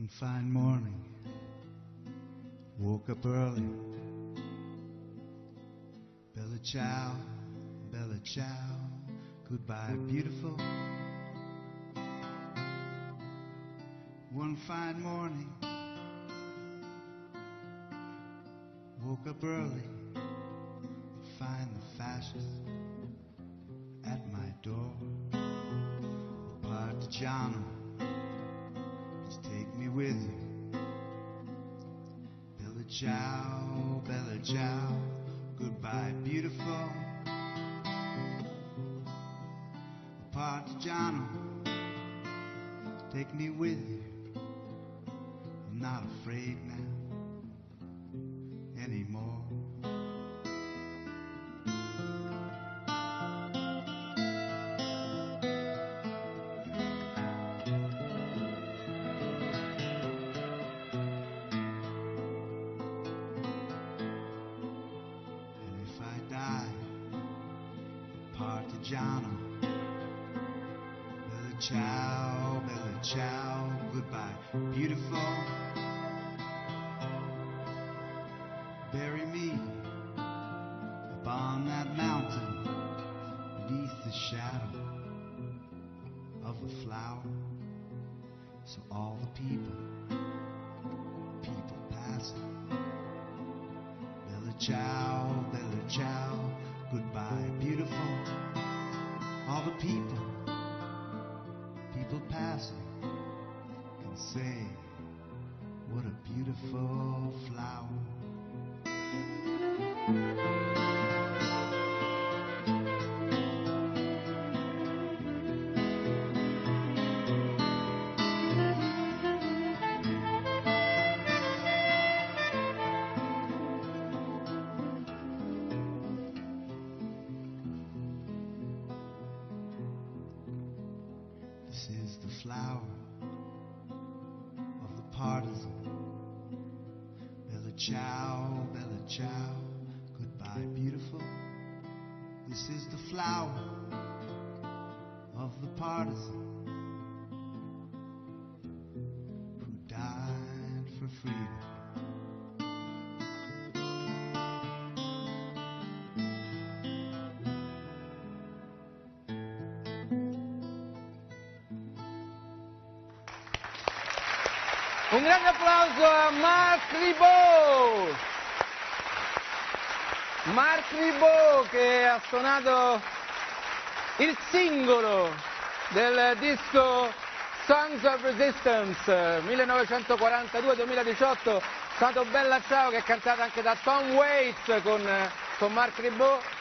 One fine morning, woke up early. Bella ciao, goodbye beautiful. One fine morning, woke up early to find the fascists at my door. Partigiano, please take me with you. Bella ciao, goodbye beautiful. Partigiano, take me with you. I'm not afraid now anymore. And if I die, Partigiano, Bella ciao, goodbye beautiful. Bury me upon that mountain beneath the shadow of the flower, so all the people passing. Bella ciao, goodbye beautiful. All the people passing can say, what a beautiful flower. This is the flower of the partisan. Bella ciao, goodbye beautiful. This is the flower of the partisan who died for freedom. Un grande applauso a Marc Ribot. Marc Ribot che ha suonato il singolo del disco Songs of Resistance 1942-2018, suonato Bella ciao, che è cantata anche da Tom Waits con Marc Ribot.